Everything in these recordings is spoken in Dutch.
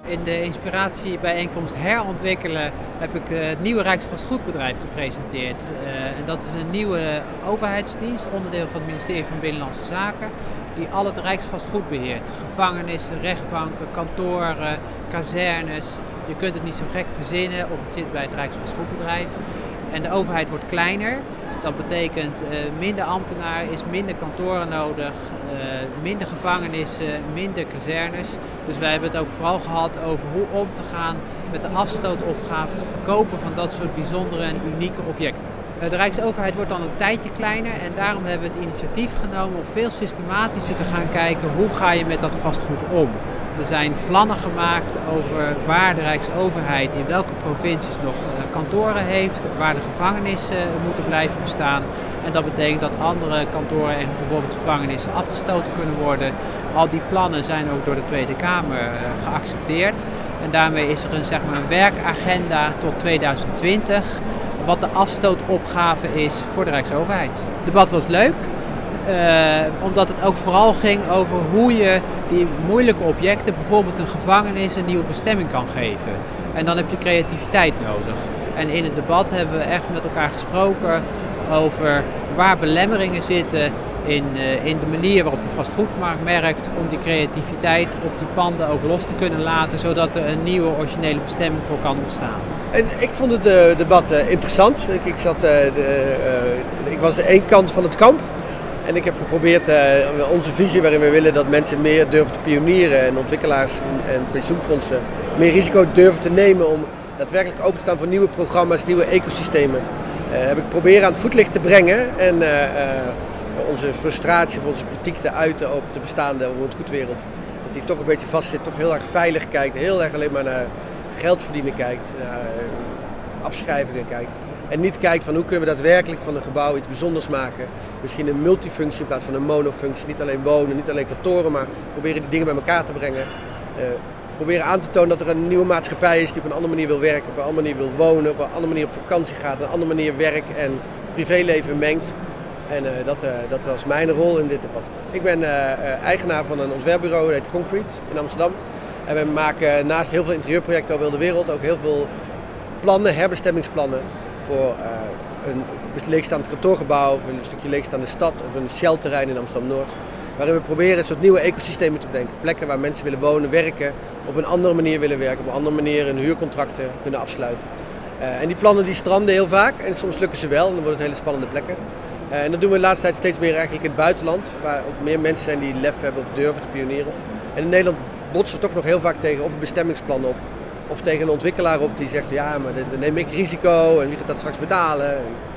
In de inspiratiebijeenkomst Herontwikkelen heb ik het nieuwe Rijksvastgoedbedrijf gepresenteerd. En dat is een nieuwe overheidsdienst, onderdeel van het ministerie van Binnenlandse Zaken, die al het Rijksvastgoed beheert. Gevangenissen, rechtbanken, kantoren, kazernes. Je kunt het niet zo gek verzinnen of het zit bij het Rijksvastgoedbedrijf. En de overheid wordt kleiner. Dat betekent minder ambtenaren, is minder kantoren nodig, minder gevangenissen, minder kazernes. Dus wij hebben het ook vooral gehad over hoe om te gaan met de afstootopgave, het verkopen van dat soort bijzondere en unieke objecten. De Rijksoverheid wordt dan een tijdje kleiner en daarom hebben we het initiatief genomen om veel systematischer te gaan kijken hoe ga je met dat vastgoed om. Er zijn plannen gemaakt over waar de Rijksoverheid in welke provincies nog kantoren heeft, waar de gevangenissen moeten blijven bestaan. En dat betekent dat andere kantoren en bijvoorbeeld gevangenissen afgestoten kunnen worden. Al die plannen zijn ook door de Tweede Kamer geaccepteerd. En daarmee is er een werkagenda tot 2020, wat de afstootopgave is voor de Rijksoverheid. Het debat was leuk. Omdat het ook vooral ging over hoe je die moeilijke objecten, bijvoorbeeld een gevangenis, een nieuwe bestemming kan geven. En dan heb je creativiteit nodig. En in het debat hebben we echt met elkaar gesproken over waar belemmeringen zitten in de manier waarop de vastgoedmarkt werkt, om die creativiteit op die panden ook los te kunnen laten, zodat er een nieuwe originele bestemming voor kan ontstaan. En ik vond het debat interessant. Ik was aan één kant van het kamp. En ik heb geprobeerd onze visie waarin we willen dat mensen meer durven te pionieren en ontwikkelaars en pensioenfondsen meer risico durven te nemen om daadwerkelijk open te staan voor nieuwe programma's, nieuwe ecosystemen. Heb ik proberen aan het voetlicht te brengen en onze frustratie of onze kritiek te uiten op de bestaande goedwereld. Dat die toch een beetje vastzit, toch heel erg veilig kijkt, heel erg alleen maar naar geld verdienen kijkt, naar afschrijvingen kijkt. En niet kijkt van hoe kunnen we daadwerkelijk van een gebouw iets bijzonders maken. Misschien een multifunctie in plaats van een monofunctie. Niet alleen wonen, niet alleen kantoren, maar proberen die dingen bij elkaar te brengen. Proberen aan te tonen dat er een nieuwe maatschappij is die op een andere manier wil werken, op een andere manier wil wonen, op een andere manier op vakantie gaat, op een andere manier werk en privéleven mengt. En dat was mijn rol in dit debat. Ik ben eigenaar van een ontwerpbureau, dat heet Concrete in Amsterdam. En we maken naast heel veel interieurprojecten over heel de wereld ook heel veel plannen, herbestemmingsplannen. Voor een leegstaand kantoorgebouw of een stukje leegstaande stad of een Shell-terrein in Amsterdam-Noord. Waarin we proberen een soort nieuwe ecosystemen te bedenken. Plekken waar mensen willen wonen, werken, op een andere manier willen werken, op een andere manier hun huurcontracten kunnen afsluiten. En die plannen die stranden heel vaak en soms lukken ze wel en dan worden het hele spannende plekken. En dat doen we de laatste tijd steeds meer eigenlijk in het buitenland, waar ook meer mensen zijn die lef hebben of durven te pionieren. En in Nederland botsen we toch nog heel vaak tegen of een bestemmingsplan op. Of tegen een ontwikkelaar op die zegt, ja, maar dan neem ik risico en wie gaat dat straks betalen?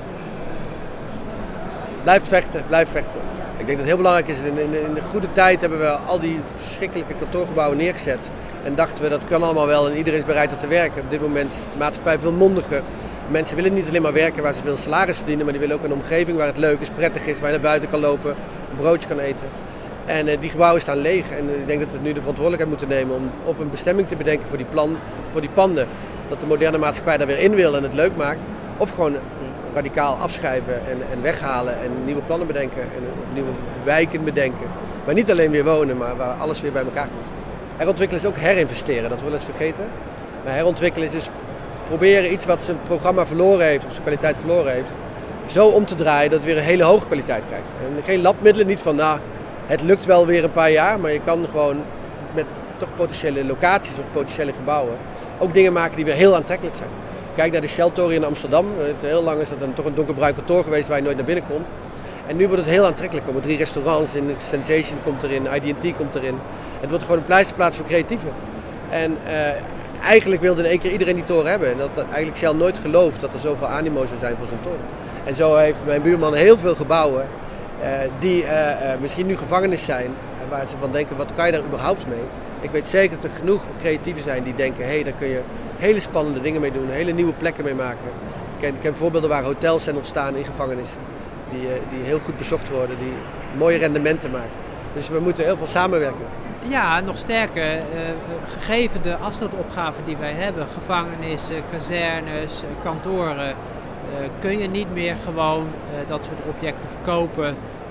Blijf vechten, blijf vechten. Ik denk dat het heel belangrijk is, in de goede tijd hebben we al die verschrikkelijke kantoorgebouwen neergezet. En dachten we, dat kan allemaal wel en iedereen is bereid om te werken. Op dit moment is de maatschappij veel mondiger. Mensen willen niet alleen maar werken waar ze veel salaris verdienen, maar die willen ook een omgeving waar het leuk is, prettig is, waar je naar buiten kan lopen, een broodje kan eten. En die gebouwen staan leeg en ik denk dat we nu de verantwoordelijkheid moeten nemen om of een bestemming te bedenken voor die panden. Dat de moderne maatschappij daar weer in wil en het leuk maakt. Of gewoon radicaal afschrijven en weghalen en nieuwe plannen bedenken en nieuwe wijken bedenken. Maar niet alleen weer wonen, maar waar alles weer bij elkaar komt. Herontwikkelen is ook herinvesteren, dat wordt wel eens vergeten. Maar herontwikkelen is dus proberen iets wat zijn programma verloren heeft of zijn kwaliteit verloren heeft, zo om te draaien dat het weer een hele hoge kwaliteit krijgt. En geen labmiddelen, niet van het lukt wel weer een paar jaar, maar je kan gewoon met toch potentiële locaties of potentiële gebouwen ook dingen maken die weer heel aantrekkelijk zijn. Kijk naar de Shell-toren in Amsterdam. Heel lang is dat toch een donkerbruin kantoor geweest waar je nooit naar binnen kon. En nu wordt het heel aantrekkelijk. Er komen 3 restaurants in, Sensation komt erin, ID&T komt erin. Het wordt gewoon een pleisterplaats voor creatieven. En eigenlijk wilde in één keer iedereen die toren hebben. En dat eigenlijk Shell nooit gelooft dat er zoveel animo zou zijn voor zo'n toren. En zo heeft mijn buurman heel veel gebouwen die misschien nu gevangenis zijn, waar ze van denken, wat kan je daar überhaupt mee? Ik weet zeker dat er genoeg creatieven zijn die denken, hé, daar kun je hele spannende dingen mee doen, hele nieuwe plekken mee maken. Ik ken voorbeelden waar hotels zijn ontstaan in gevangenissen, die heel goed bezocht worden, die mooie rendementen maken. Dus we moeten heel veel samenwerken. Ja, nog sterker, gegeven de afstandsopgave die wij hebben, gevangenissen, kazernes, kantoren, kun je niet meer gewoon dat soort objecten verkopen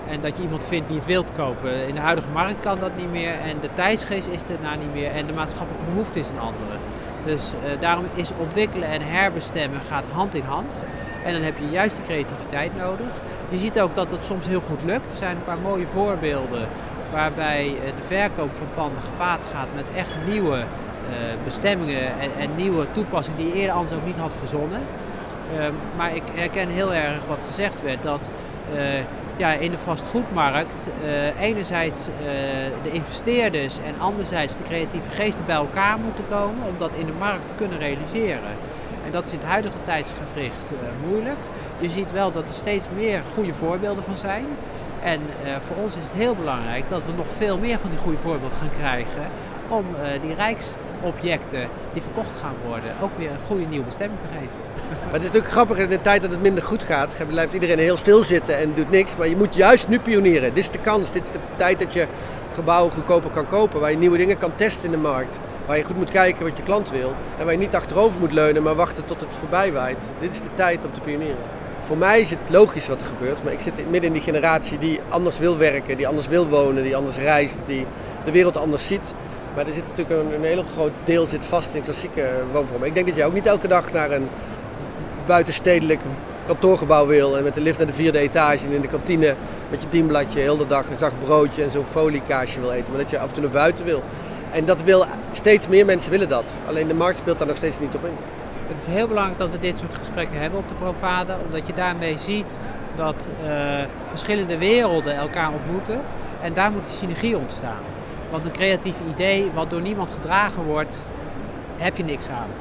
En dat je iemand vindt die het wilt kopen. In de huidige markt kan dat niet meer en de tijdsgeest is daarna niet meer en de maatschappelijke behoefte is een andere. Dus daarom is ontwikkelen en herbestemmen gaat hand in hand. En dan heb je juist die creativiteit nodig. Je ziet ook dat het soms heel goed lukt. Er zijn een paar mooie voorbeelden waarbij de verkoop van panden gepaard gaat met echt nieuwe bestemmingen en nieuwe toepassingen die je eerder anders ook niet had verzonnen. Maar ik herken heel erg wat gezegd werd, dat in de vastgoedmarkt enerzijds de investeerders en anderzijds de creatieve geesten bij elkaar moeten komen om dat in de markt te kunnen realiseren. En dat is in het huidige tijdsgevricht moeilijk. Je ziet wel dat er steeds meer goede voorbeelden van zijn. En voor ons is het heel belangrijk dat we nog veel meer van die goede voorbeelden gaan krijgen om die rijksobjecten die verkocht gaan worden ook weer een goede nieuwe bestemming te geven. Maar het is natuurlijk grappig, in de tijd dat het minder goed gaat, blijft iedereen heel stil zitten en doet niks. Maar je moet juist nu pionieren. Dit is de kans, dit is de tijd dat je gebouwen goedkoper kan kopen, waar je nieuwe dingen kan testen in de markt. Waar je goed moet kijken wat je klant wil en waar je niet achterover moet leunen, maar wachten tot het voorbij waait. Dit is de tijd om te pionieren. Voor mij is het logisch wat er gebeurt, maar ik zit midden in die generatie die anders wil werken, die anders wil wonen, die anders reist, die de wereld anders ziet. Maar er zit natuurlijk een heel groot deel zit vast in klassieke woonvormen. Ik denk dat je ook niet elke dag naar een buitenstedelijk kantoorgebouw wil en met de lift naar de 4e etage en in de kantine met je dienbladje heel de dag een zacht broodje en zo'n foliekaasje wil eten, maar dat je af en toe naar buiten wil. En dat wil steeds meer mensen willen dat. Alleen de markt speelt daar nog steeds niet op in. Het is heel belangrijk dat we dit soort gesprekken hebben op de Provada, omdat je daarmee ziet dat verschillende werelden elkaar ontmoeten en daar moet die synergie ontstaan. Want een creatief idee wat door niemand gedragen wordt, heb je niks aan.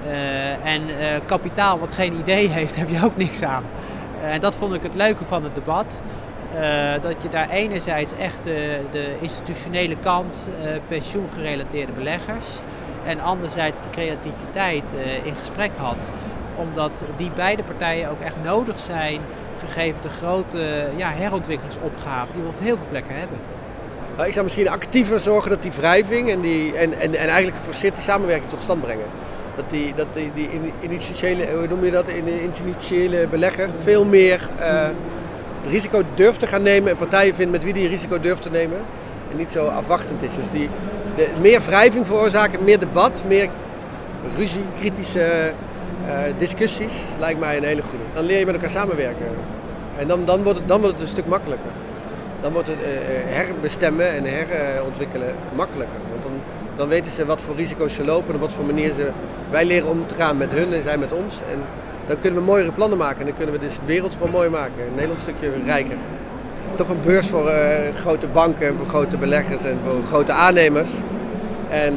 En kapitaal wat geen idee heeft, heb je ook niks aan. En dat vond ik het leuke van het debat. Dat je daar enerzijds echt de institutionele kant, pensioengerelateerde beleggers, en anderzijds de creativiteit in gesprek had. Omdat die beide partijen ook echt nodig zijn, gegeven de grote herontwikkelingsopgave die we op heel veel plekken hebben. Nou, ik zou misschien actiever zorgen dat die wrijving en eigenlijk geforceerd die samenwerking tot stand brengen. Dat die initiële, hoe noem je dat, initiële belegger veel meer het risico durft te gaan nemen en partijen vindt met wie die risico durft te nemen en niet zo afwachtend is. Dus meer wrijving veroorzaken, meer debat, meer ruzie, kritische discussies lijkt mij een hele goede. Dan leer je met elkaar samenwerken en dan wordt het een stuk makkelijker. Dan wordt het herbestemmen en herontwikkelen makkelijker. Want dan weten ze wat voor risico's ze lopen en op wat voor manier wij leren om te gaan met hun en zij met ons. En dan kunnen we mooiere plannen maken en dan kunnen we dus de wereld gewoon mooi maken. Nederland een stukje rijker. Toch een beurs voor grote banken, voor grote beleggers en voor grote aannemers. En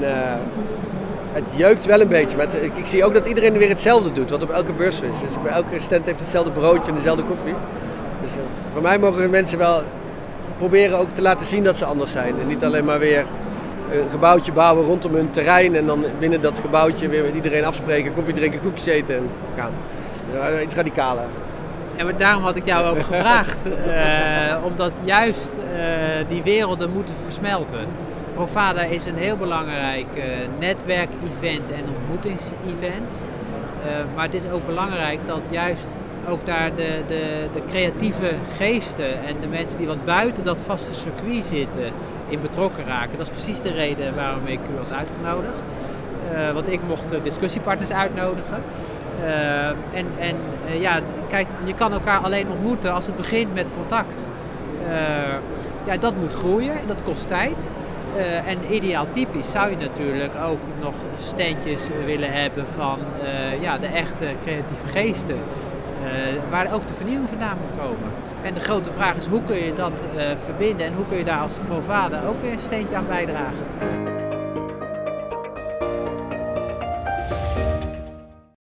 het jeukt wel een beetje, maar ik zie ook dat iedereen weer hetzelfde doet, wat op elke beurs is. Dus bij elke stand heeft hetzelfde broodje en dezelfde koffie. Dus voor mij mogen mensen wel proberen ook te laten zien dat ze anders zijn. En niet alleen maar weer een gebouwtje bouwen rondom hun terrein en dan binnen dat gebouwtje weer met iedereen afspreken, koffie drinken, koekjes eten en gaan. Dus iets radicaler. Ja, maar daarom had ik jou ook gevraagd, omdat juist die werelden moeten versmelten. Provada is een heel belangrijk netwerkevent en ontmoetingsevent. Maar het is ook belangrijk dat juist ook daar de creatieve geesten en de mensen die wat buiten dat vaste circuit zitten in betrokken raken. Dat is precies de reden waarom ik u had uitgenodigd. Want ik mocht discussiepartners uitnodigen. Kijk, je kan elkaar alleen ontmoeten als het begint met contact. Dat moet groeien, dat kost tijd. En ideaal typisch zou je natuurlijk ook nog standjes willen hebben van de echte creatieve geesten. Waar ook de vernieuwing vandaan moet komen. En de grote vraag is hoe kun je dat verbinden en hoe kun je daar als Provada ook weer een steentje aan bijdragen.